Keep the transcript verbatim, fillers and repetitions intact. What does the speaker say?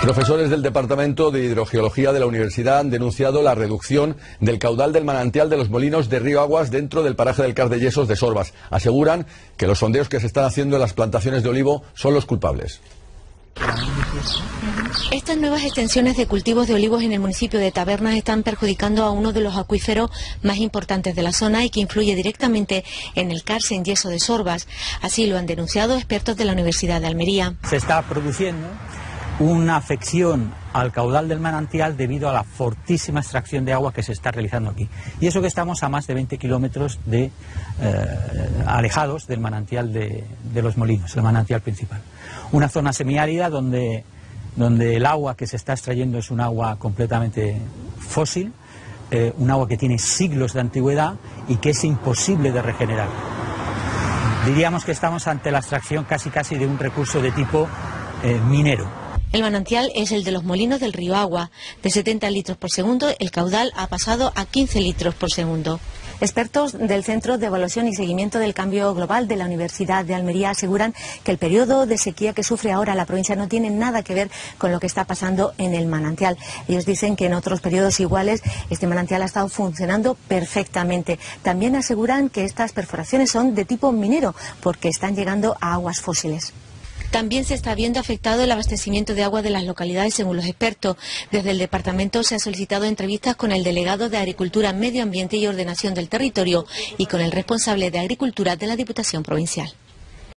Profesores del Departamento de Hidrogeología de la Universidad han denunciado la reducción del caudal del manantial de los molinos de Río Aguas dentro del paraje del Car de Yesos de Sorbas. Aseguran que los sondeos que se están haciendo en las plantaciones de olivo son los culpables. Estas nuevas extensiones de cultivos de olivos en el municipio de Tabernas están perjudicando a uno de los acuíferos más importantes de la zona y que influye directamente en el Car en Yeso de Sorbas. Así lo han denunciado expertos de la Universidad de Almería. Se está produciendo una afección al caudal del manantial debido a la fortísima extracción de agua que se está realizando aquí. Y eso que estamos a más de veinte kilómetros de, eh, alejados del manantial de, de los molinos, el manantial principal. Una zona semiárida donde, donde el agua que se está extrayendo es un agua completamente fósil, eh, un agua que tiene siglos de antigüedad y que es imposible de regenerar. Diríamos que estamos ante la extracción casi casi de un recurso de tipo eh, minero. El manantial es el de los molinos del río Agua. De setenta litros por segundo, el caudal ha pasado a quince litros por segundo. Expertos del Centro de Evaluación y Seguimiento del Cambio Global de la Universidad de Almería aseguran que el periodo de sequía que sufre ahora la provincia no tiene nada que ver con lo que está pasando en el manantial. Ellos dicen que en otros periodos iguales este manantial ha estado funcionando perfectamente. También aseguran que estas perforaciones son de tipo minero porque están llegando a aguas fósiles. También se está viendo afectado el abastecimiento de agua de las localidades, según los expertos. Desde el departamento se ha solicitado entrevistas con el delegado de Agricultura, Medio Ambiente y Ordenación del Territorio y con el responsable de Agricultura de la Diputación Provincial.